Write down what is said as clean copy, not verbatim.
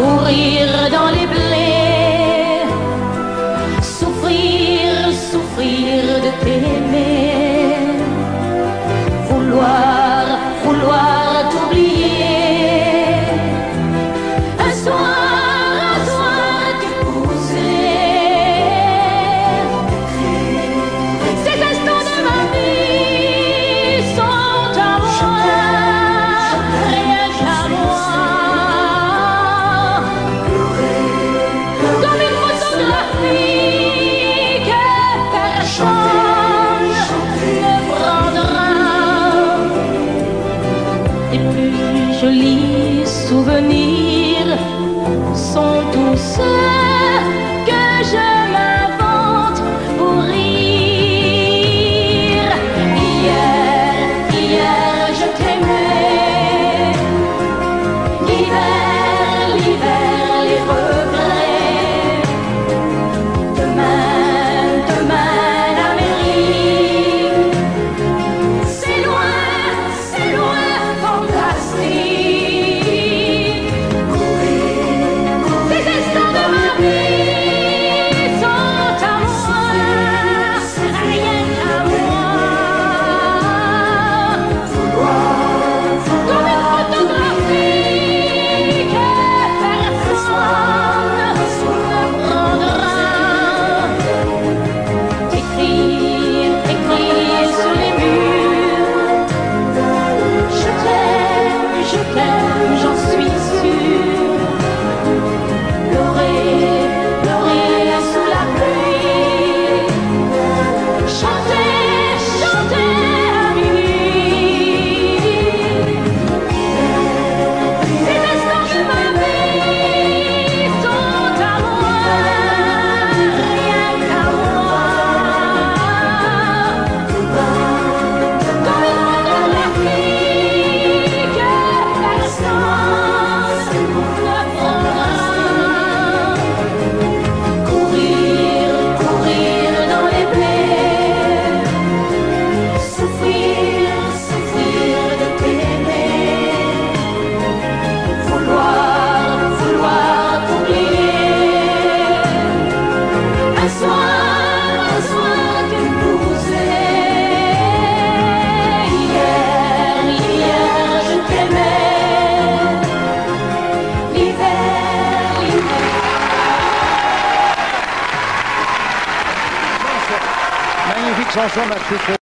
mourir dans les blés, souffrir, souffrir de t'aimer, vouloir, vouloir t'oublier, un soir t'épouser. Ces instants de ma vie sont à moi, rien qu'à moi, comme une photographie que personne ne prendra. Les plus jolis souvenirs sont tous ceux que je m'invente pour rire. Hier je t'aimais, l'hiver, les regrets. Demain l'Amérique, c'est loin, fantastique. Ces instants de ma vie sont à moi, rien qu'à moi, comme une photographie que personne ne prendra. Écrire sur les murs, je t'aime, j'en suis sûre. Pleurer sous la pluie, chanter à minuit. Ces instants de ma vie sont à moi, rien qu'à moi, comme une photographie que personne ne prendra. Courir dans les blés, souffrir de t'aimer, vouloir t'oublier, un soir t'épouser. Hier je t'aimais, l'hiver. Magnifique chanson, Max.